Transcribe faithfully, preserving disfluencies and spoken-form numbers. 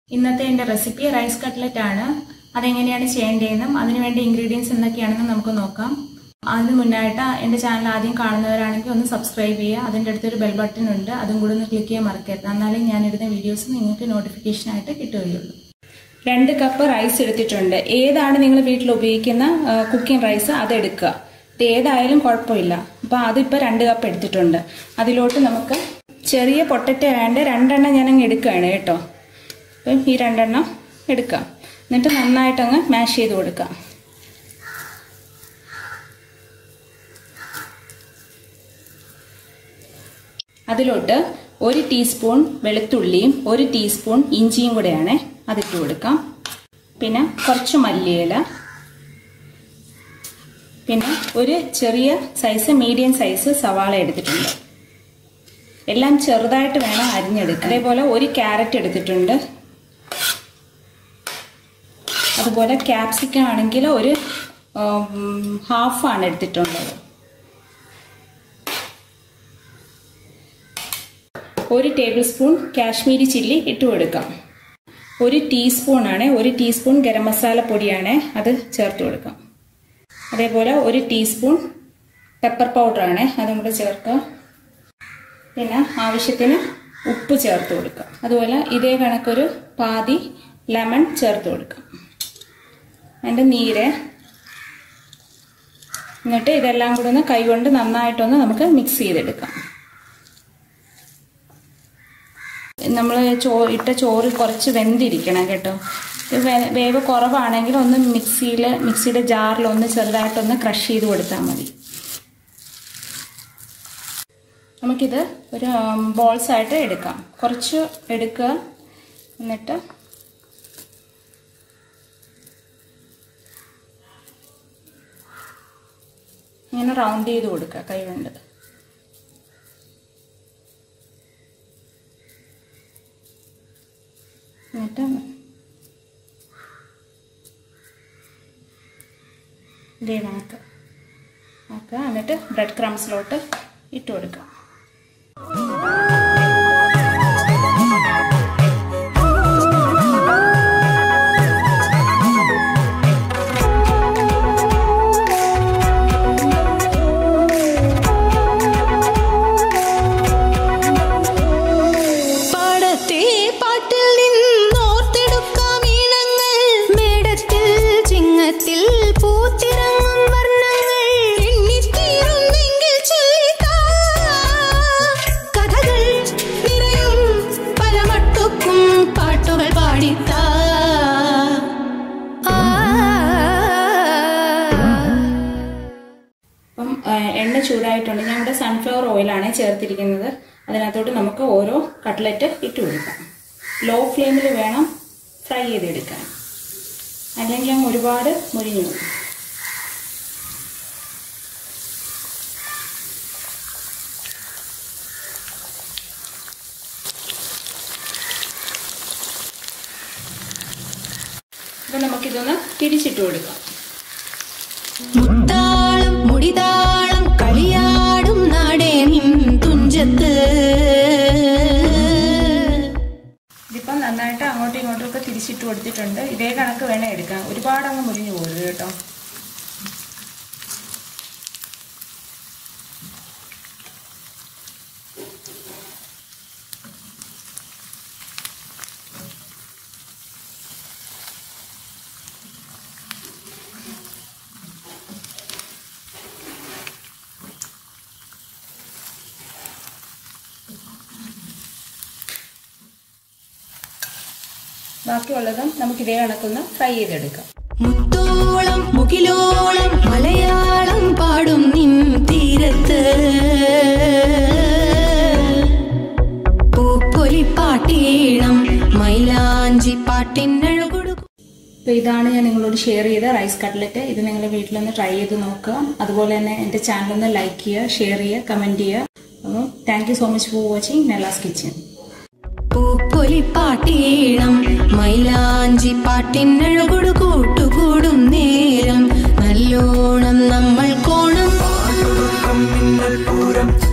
ഇന്നത്തെ എൻ്റെ recipe rice cutlet ആണ്. അതെങ്ങനെയാണ് ചെയ്യേണ്ടതെന്നും അതിനുവേണ്ട ഇൻഗ്രീഡിയൻസ് എന്തൊക്കെയാണെന്നും നമുക്ക് നോക്കാം. അതിന് മുന്നായിട്ട് എൻ്റെ ചാനൽ ആദ്യം കാണുന്നവരാണെങ്കിൽ ഒന്ന് സബ്സ്ക്രൈബ് ചെയ്യുക. അതിൻ്റെ അടുത്തൊരു ബെൽ ബട്ടൺ ഉണ്ട്, അതും കൂടി ഒന്ന് ക്ലിക്ക് ചെയ്യാൻ മറക്കരുത്. എന്നാലും ഞാനിടുന്ന വീഡിയോസ് നിങ്ങൾക്ക് നോട്ടിഫിക്കേഷനായിട്ട് കിട്ടുകയുള്ളൂ. രണ്ട് കപ്പ് റൈസ് എടുത്തിട്ടുണ്ട്. ഏതാണ് നിങ്ങൾ വീട്ടിൽ ഉപയോഗിക്കുന്ന കുക്കിംഗ് റൈസ് അതെടുക്കുക. ഇത് ഏതായാലും കുഴപ്പമില്ല. അപ്പോൾ അതിപ്പോൾ രണ്ട് കപ്പ് എടുത്തിട്ടുണ്ട്. അതിലോട്ട് നമുക്ക് ചെറിയ പൊട്ടറ്റോ വേണ്ട രണ്ടെണ്ണം ഞാനങ്ങ് എടുക്കുകയാണ് കേട്ടോ. അപ്പം ഈ രണ്ടെണ്ണം എടുക്കാം. എന്നിട്ട് നന്നായിട്ടങ്ങ് മാഷ് ചെയ്ത് കൊടുക്കാം. അതിലോട്ട് ഒരു ടീസ്പൂൺ വെളുത്തുള്ളിയും ഒരു ടീസ്പൂൺ ഇഞ്ചിയും കൂടെയാണ് അതിട്ട് കൊടുക്കാം. പിന്നെ കുറച്ച് മല്ലിയില, പിന്നെ ഒരു ചെറിയ സൈസ് മീഡിയം സൈസ് സവാള എടുത്തിട്ടുണ്ട്. എല്ലാം ചെറുതായിട്ട് വേണം അരിഞ്ഞെടുക്കാൻ. അതേപോലെ ഒരു ക്യാരറ്റ് എടുത്തിട്ടുണ്ട്. അതുപോലെ ക്യാപ്സിക്കം ആണെങ്കിൽ ഒരു ഹാഫാണ് എടുത്തിട്ടുള്ളത്. ഒരു ടേബിൾ സ്പൂൺ കാശ്മീരി ചില്ലി ഇട്ട് കൊടുക്കാം. ഒരു ടീസ്പൂണാണ് ഒരു ടീസ്പൂൺ ഗരം മസാല പൊടിയാണ് അത് ചേർത്ത് കൊടുക്കാം. അതേപോലെ ഒരു ടീസ്പൂൺ പെപ്പർ പൗഡറാണ് അതും കൂടെ ചേർക്കാം. പിന്നെ ആവശ്യത്തിന് ഉപ്പ് ചേർത്ത് കൊടുക്കാം. അതുപോലെ ഇതേ കണക്കൊരു പാതി ലെമൺ ചേർത്ത് കൊടുക്കാം. അതിൻ്റെ നീര്. എന്നിട്ട് ഇതെല്ലാം കൂടെ ഒന്ന് കൈകൊണ്ട് നന്നായിട്ടൊന്ന് നമുക്ക് മിക്സ് ചെയ്തെടുക്കാം. നമ്മൾ ചോ ഇട്ട ചോറ് കുറച്ച് വെന്തിരിക്കണം കേട്ടോ. വേവ് കുറവാണെങ്കിൽ ഒന്ന് മിക്സിയിൽ മിക്സിയുടെ ജാറിൽ ഒന്ന് ചെറുതായിട്ടൊന്ന് ക്രഷ് ചെയ്ത് കൊടുത്താൽ മതി. നമുക്കിത് ഒരു ബോൾസ് ആയിട്ട് എടുക്കാം. കുറച്ച് എടുക്കുക. എന്നിട്ട് ഇങ്ങനെ റൗണ്ട് ചെയ്ത് കൊടുക്കുക കൈ കൊണ്ട്. എന്നിട്ട് ഇതേ കണക്ക് ആക്കുക. എന്നിട്ട് ബ്രെഡ് ക്രംസിലോട്ട് ഇട്ട് കൊടുക്കുക. അപ്പം എണ്ണ ചൂടായിട്ടുണ്ട്. ഞാൻ ഇവിടെ സൺഫ്ലവർ ഓയിലാണ് ചേർത്തിരിക്കുന്നത്. അതിനകത്തോട്ട് നമുക്ക് ഓരോ കട്ട്ലറ്റ് ഇട്ട് കൊടുക്കാം. ലോ ഫ്ലെയിമിൽ വേണം ഫ്രൈ ചെയ്തെടുക്കാൻ, അല്ലെങ്കിൽ അങ്ങ് ഒരുപാട് മുരിഞ്ഞു പോകും. അപ്പോൾ നമുക്കിതൊന്ന് തിരിച്ചിട്ട് കൊടുക്കാം. മുത്താളം മുടിതാളം കളിയാടും നാടേ നിൻ തുഞ്ചത്ത്. ഇതിപ്പം നന്നായിട്ട് അങ്ങോട്ടും ഇങ്ങോട്ടും ഒക്കെ തിരിച്ചിട്ട് കൊടുത്തിട്ടുണ്ട്. ഇതേ കണക്ക് വേണം എടുക്കാൻ. ഒരുപാട് അങ്ങ് മുരിഞ്ഞു പോകരുത് കേട്ടോ. ബാക്കിയുള്ളതും നമുക്ക് ഇതേ കണക്കൊന്ന് ഫ്രൈ ചെയ്തെടുക്കാം. മുത്തോളം മുകിലോളം മലയാളം പാടും നിൻ തീരത്ത് പൂപ്പൊലിപ്പാട്ടീണം മൈലാഞ്ചി പാട്ടിനഴകൊടുക്കും. അപ്പോൾ ഇതാണ് ഞാൻ നിങ്ങളോട് ഷെയർ ചെയ്ത റൈസ് കട്ട്ലറ്റ്. ഇത് നിങ്ങൾ വീട്ടിലൊന്ന് ട്രൈ ചെയ്ത് നോക്കുക. അതുപോലെ തന്നെ എൻ്റെ ചാനലൊന്ന് ലൈക്ക് ചെയ്യുക, ഷെയർ ചെയ്യുക, കമൻറ്റ് ചെയ്യുക. അപ്പോൾ thank you so much for watching Nella's kitchen. പൂപ്പൊലിപ്പാട്ടീണം മൈലാഞ്ചി പാട്ടിനഴകൊടു കൂട്ടുകൂടും നേരം നല്ലോണം നമ്മൾ കോണം.